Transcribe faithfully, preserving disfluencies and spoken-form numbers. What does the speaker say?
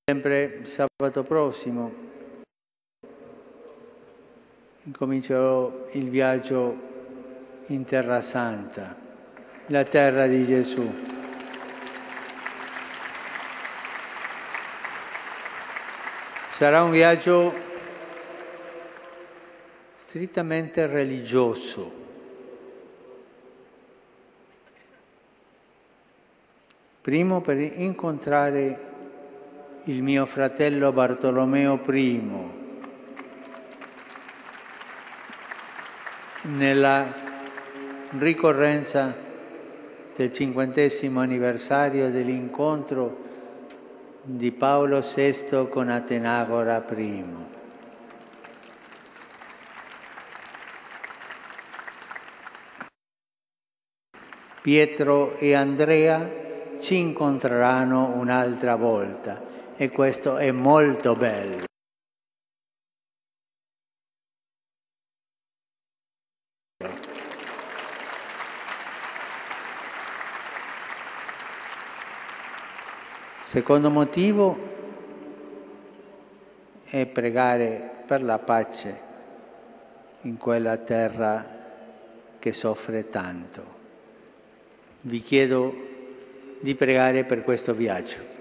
Sempre sabato prossimo incomincerò il viaggio in Terra Santa, la terra di Gesù. Sarà un viaggio strettamente religioso. Primo per incontrare il mio fratello Bartolomeo I nella ricorrenza del cinquantesimo anniversario dell'incontro di Paolo sesto con Atenagora I. Pietro e Andrea ci incontreranno un'altra volta e questo è molto bello. Secondo motivo è pregare per la pace in quella terra che soffre tanto. Vi chiedo di pregare per questo viaggio.